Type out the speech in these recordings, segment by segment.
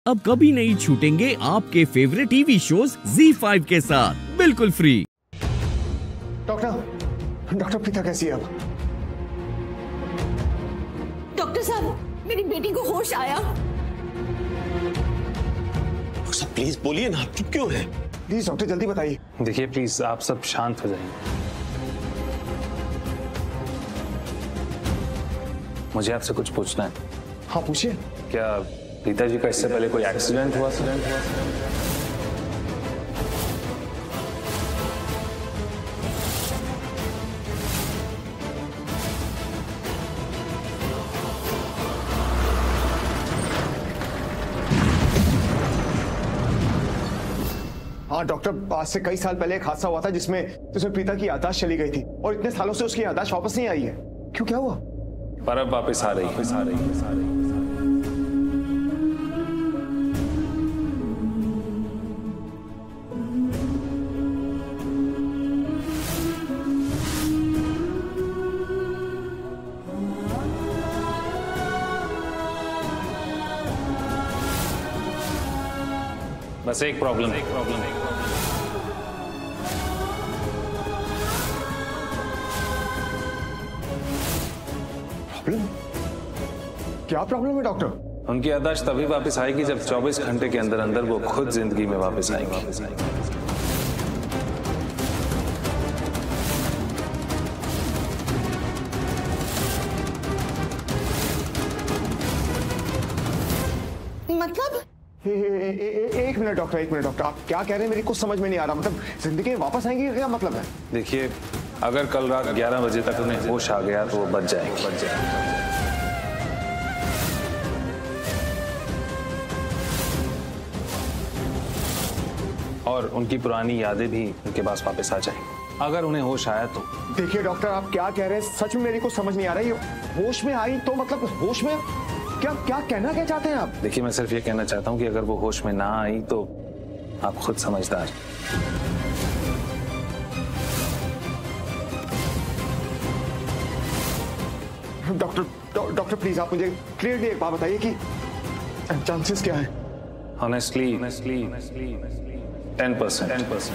अब कभी नहीं छूटेंगे आपके फेवरेट टीवी शोज ZEE5 के साथ बिल्कुल फ्री। डॉक्टर प्रीता कैसी है अब? डॉक्टर साहब, मेरी बेटी को होश आया। डॉक्टर साहब प्लीज बोलिए ना, आप चुप क्यों हैं? प्लीज डॉक्टर जल्दी बताइए। देखिए प्लीज आप सब शांत हो जाइए। मुझे आपसे कुछ पूछना है। हाँ पूछिए। क्या प्रीता जी का इससे पहले कोई एक्सीडेंट हुआ? हाँ डॉक्टर, आज से कई साल पहले एक हादसा हुआ था जिसमें प्रीता की याददाश्त चली गई थी और इतने सालों से उसकी याददाश्त वापस नहीं आई है। क्यों, क्या हुआ? पर अब वापस आ रही है। बस एक प्रॉब्लम है। क्या प्रॉब्लम है डॉक्टर? उनकी याददाश्त तभी वापस आएगी जब 24 घंटे के अंदर अंदर वो खुद जिंदगी में वापस आएंगी। मतलब? एक मिनट डॉक्टर, आप क्या कह रहे हैं? मेरी कुछ समझ में नहीं आ रहा। मतलब जिंदगी में वापस आएंगी, क्या मतलब है? देखिए, अगर कल रात 11 बजे तक उन्हें होश आ गया तो वो बच जाएंगे। और उनकी पुरानी यादें भी उनके पास वापस आ जाएंगी अगर उन्हें होश आया तो। देखिए डॉक्टर, आप क्या कह रहे हैं? सच में मेरी कुछ समझ नहीं आ रहा है। होश में आई तो मतलब होश में क्या कहना क्या चाहते हैं आप? देखिए, मैं सिर्फ ये कहना चाहता हूँ कि अगर वो होश में ना आई तो आप खुद समझदार। डॉक्टर प्लीज आप मुझे क्लियरली एक बात बताइए कि चांसेस क्या है? Honestly, 10%.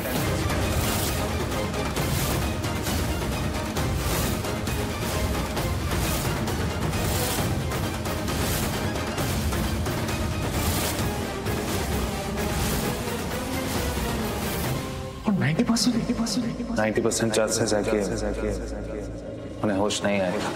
और 90% 90% चांसेस है कि उन्हें होश नहीं आएगा।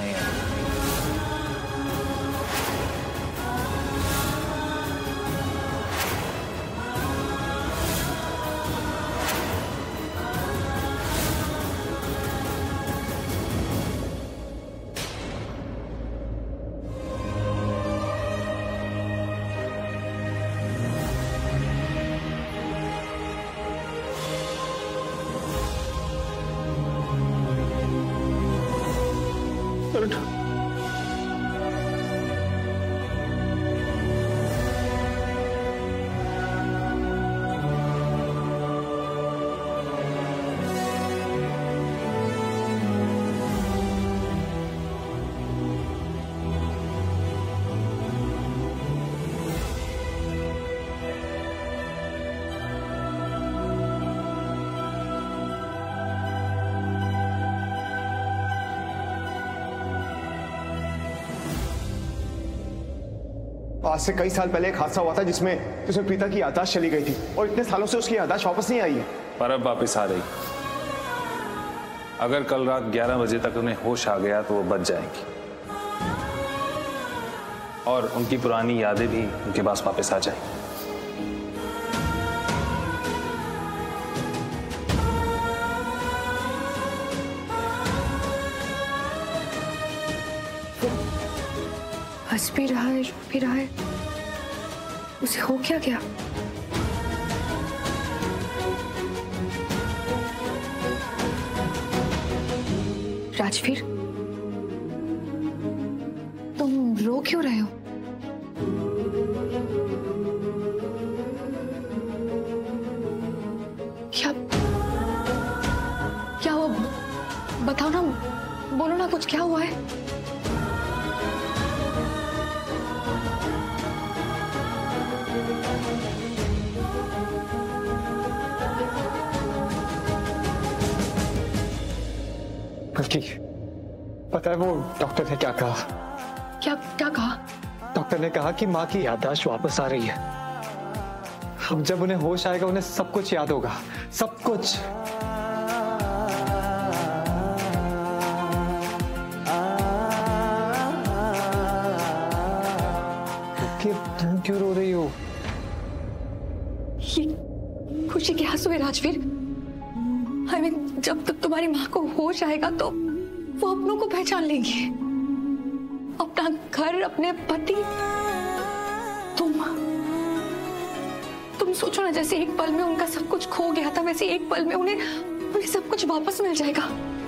आज से कई साल पहले एक हादसा हुआ था जिसमें प्रीता की याददाश्त चली गई थी और इतने सालों से उसकी याददाश्त वापस नहीं आई है। पर अब वापस आ रही। अगर कल रात 11 बजे तक उन्हें होश आ गया तो वो बच जाएंगी और उनकी पुरानी यादें भी उनके पास वापस आ जाएंगी। हंस भी रहा है, रो भी रहा है। उसे हो क्या गया? राजवीर, तुम रो क्यों रहे हो? क्या हुआ? बताओ ना, बोलो ना, कुछ क्या हुआ है? बल्कि पता है वो डॉक्टर ने क्या कहा? क्या क्या कहा? डॉक्टर ने कहा कि माँ की याददाश्त वापस आ रही है। अब जब उन्हें होश आएगा उन्हें सब कुछ याद होगा, सब कुछ। तुम क्यों रो रही हो? ये खुशी के आंसू है राजवीर। जब तक तुम्हारी माँ को होश आएगा तो वो अपनों को पहचान लेंगी, अपना घर, अपने पति। तुम सोचो ना, जैसे एक पल में उनका सब कुछ खो गया था, वैसे एक पल में उन्हें सब कुछ वापस मिल जाएगा।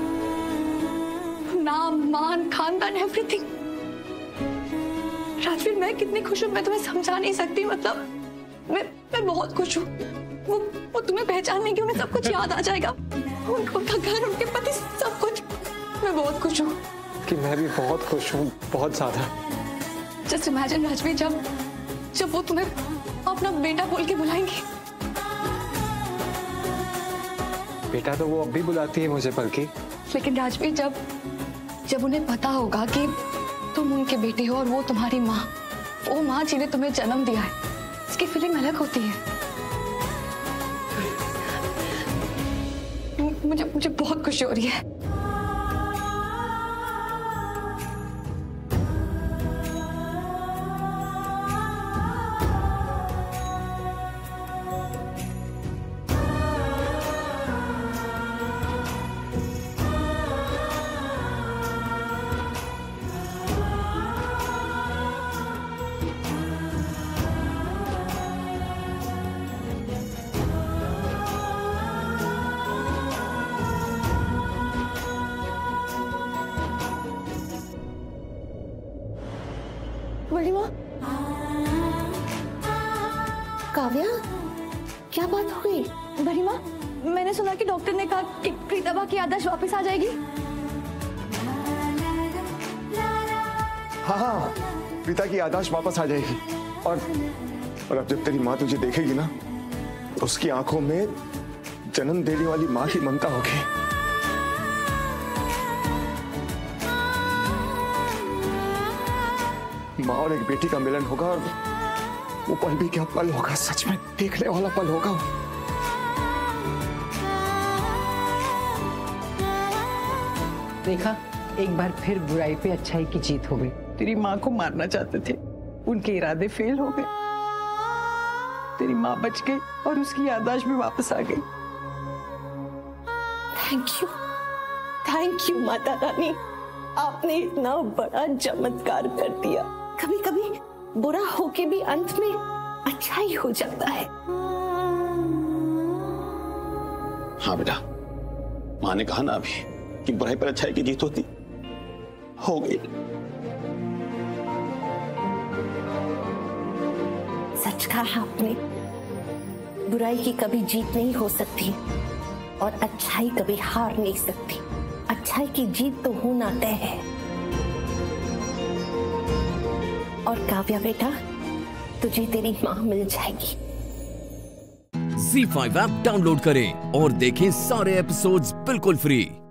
नाम, मान, खानदान, एवरीथिंग। राजवीर, मैं कितनी खुश हूँ मैं तुम्हें समझा नहीं सकती। मतलब मैं बहुत खुश हूँ। वो तुम्हें पहचान लेंगे, उन्हें सब कुछ याद आ जाएगा, उनका घर, उनके पति, सब कुछ। मैं बहुत खुश हूँ। कि मैं भी बहुत खुश हूँ, बहुत ज्यादा। जस्ट इमेजिन राजवीर, जब वो तुम्हें अपना बेटा बोल के बुलाएंगी। बेटा तो वो अब भी बुलाती है मुझे, बल्कि। लेकिन राजवीर, जब उन्हें पता होगा कि तुम उनके बेटे हो और वो तुम्हारी माँ, वो माँ जिन्हें तुम्हें जन्म दिया है, इसकी फीलिंग अलग होती है। मुझे बहुत खुशी हो रही है। बड़ी माँ, काव्या, क्या बात हो गई? बड़ी माँ, मैंने सुना कि डॉक्टर ने कहा कि प्रीतबा की याददाश्त वापस आ जाएगी। हाँ, प्रीता की याददाश्त वापस आ जाएगी। और अब जब तेरी माँ तुझे देखेगी ना, तो उसकी आंखों में जन्म देने वाली माँ की ममता होगी। माँ और एक बेटी का मिलन होगा, और वो पल भी क्या पल होगा, सच में देखने वाला पल होगा। देखा, एक बार फिर बुराई पे अच्छाई की जीत हो गई। तेरी माँ को मारना चाहते थे, उनके इरादे फेल हो गए। तेरी माँ बच गई और उसकी याददाश्त भी वापस आ गई। थैंक यू माता रानी, आपने इतना बड़ा चमत्कार कर दिया। कभी कभी बुरा होके भी अंत में अच्छा ही हो जाता है। हाँ बेटा, माँ ने कहा ना अभी कि बुराई पर अच्छाई की जीत होती, हो गई। सच कहा आपने, बुराई की कभी जीत नहीं हो सकती और अच्छाई कभी हार नहीं सकती। अच्छाई की जीत तो होना तय है। और काव्या बेटा, तुझे तेरी माँ मिल जाएगी। ZEE5 ऐप डाउनलोड करें और देखें सारे एपिसोड्स बिल्कुल फ्री।